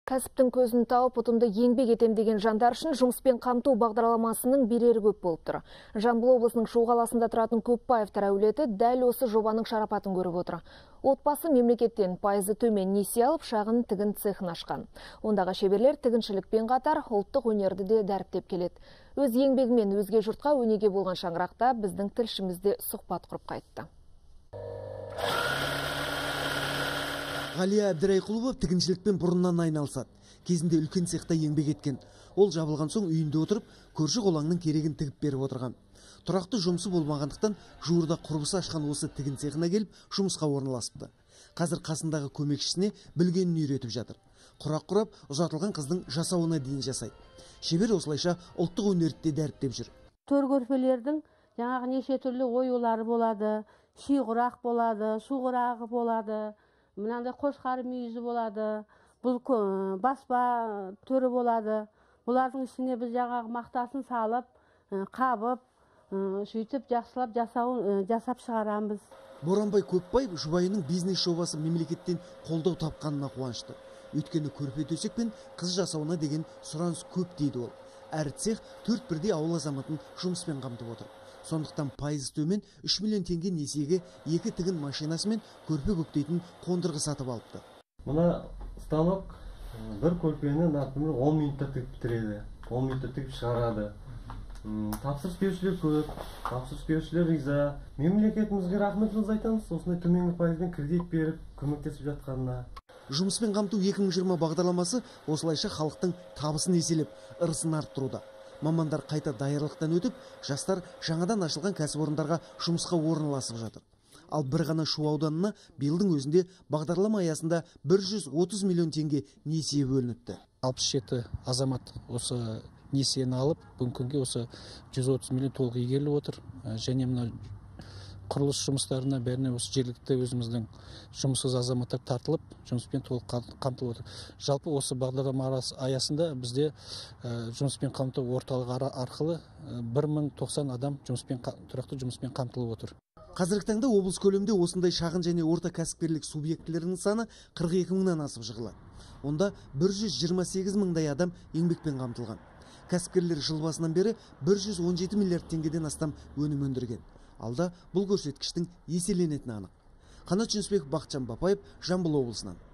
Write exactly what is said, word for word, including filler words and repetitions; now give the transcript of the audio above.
Кәсіптің көзін тауып, ұтымды еңбек етем деген жандар үшін жұмыспен қамту бағдарламасының берері көп болып тұр. Жамбыл облысының Шу қаласында тұратын Көпбаевтар әулеті дәл осы жобаның шарапатын көріп отыр. Отбасы мемлекеттен пайызы төмен несие алып, шағын тігін цехын ашқан. Ондағы шеберлер тігіншілікпен қатар ұлттық өнерді де дәріптеп келеді. Өз еңбегімен өзге жұртқа өнеге болған шаңырақта біздің тілшімізде сұхбат құрып қайтты. Ғалия Әбдірайқұлова тігіншілікпен бұрыннан айналысады. Кезінде үлкен цехта еңбек еткен. Ол жабылған соң үйінде отырып, көрші қолаңның керегін тігіп беріп отырған. Тұрақты жұмысы болмағандықтан жуырда құрбысы ашқан осы тігін цехына келіп, жұмысқа орналасыпты. Қазір қасындағы көмекшісіне білгенін үйретіп жатыр. Құрақ құрап, ұзатылған қыздың жасауына дейін жасайды. Шебер осылайша ұлттық өнерді дәріптеп жүр. Төр көрпелердің жаңағы неше түрлі оюлары болады, ши құрақ болады, су құрағы болады. Мынандай қошқар мүйізі болады, бұл баспа түрі болады. Бұлардың ішіне біз жаңағы мақтасын салып, қабып, сөйтіп жақсылап жасауын жасап шығарамыз. Боранбай Көпбаев жұбайының бизнес жобасы мемлекеттен қолдау тапқанына қуанышты. Өйткені көрпе төсек пен қыз жасауына деген сұраныс көп дейді ол. Әр цех төрт бірдей ауыл азаматын жұмыспен қамтып отыр. Сондықтан пайызы төмен үш миллион теңге несиеге екі тігін машинасы мен көрпе көктейтін қондырғы сатып алыпты. Мына станок бір көрпені он минутта тігіп бітіреді, он минутта тігіп шығарады. Тапсырыс берушілер көп, тапсырыс берушілер риза. Мемлекетімізге рахметімізді айтамыз, осындай төменгі пайызбен кредит беріп, көмектесіп жатқанына. Жұмыспен қамту екі мың жиырма бағдарламасы осылайша халықтың табысын еселеп, ырысын арттыруда. Мамандар қайта даярлықтан өтіп, жастар жаңадан ашылған кәсіпорындарға жұмысқа орналасып жатыр. Ал бір ғана Шу ауданына биылдың өзінде бағдарлама аясында бір жүз отыз миллион теңге несие бөлініпті. алпыс жеті азамат осы несиені алып, бүгінгі күнге осы жүз отыз миллион толық игеріліп отыр. Және мына құрылыс жұмыстарына бәріне осы жергілікті өзіміздің жұмыссыз азаматтар тартылып, жұмыспен толық қамтылып отыр. Жалпы осы бағдарлама аясында бізде жұмыспен қамту орталығы арқылы бір мың тоқсан адам жұмыспен тұрақты жұмыспен қамтылып отыр. Қазіргі таңда облыс көлемінде осындай шағын және орта кәсіпкерлік субъектілерінің саны қырық екі мыңнан асып жығылады. Онда бір жүз жиырма сегіз мыңдай адам еңбекпен қамтылған. Кәсіпкерлер жыл басынан бері бір жүз он жеті миллиард теңгеден астам өнім өндірген. Алда бұл көрсеткіштің еселенетіні анық. Қанат Жүнісбеков, Бақытжан Бапаев, Жамбыл облысынан.